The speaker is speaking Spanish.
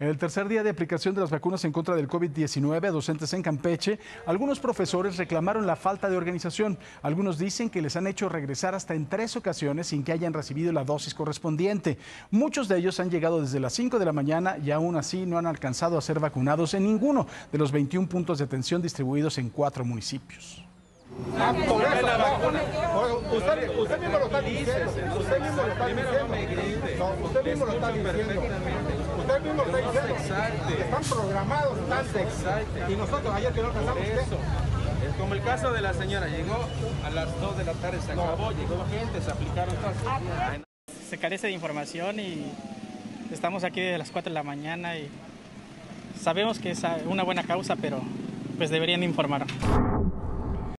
En el tercer día de aplicación de las vacunas en contra del COVID-19 a docentes en Campeche, algunos profesores reclamaron la falta de organización. Algunos dicen que les han hecho regresar hasta en 3 ocasiones sin que hayan recibido la dosis correspondiente. Muchos de ellos han llegado desde las 5 de la mañana y aún así no han alcanzado a ser vacunados en ninguno de los 21 puntos de atención distribuidos en 4 municipios. Usted mismo lo está diciendo. Usted mismo lo está diciendo. Usted mismo lo está diciendo. Están programados antes. Y nosotros ayer que no alcanzamos. Es como el caso de la señora, llegó a las 2 de la tarde, se acabó, llegó gente, se aplicaron todas. Se carece de información y estamos aquí desde las 4 de la mañana y sabemos que es una buena causa, pero pues deberían informar.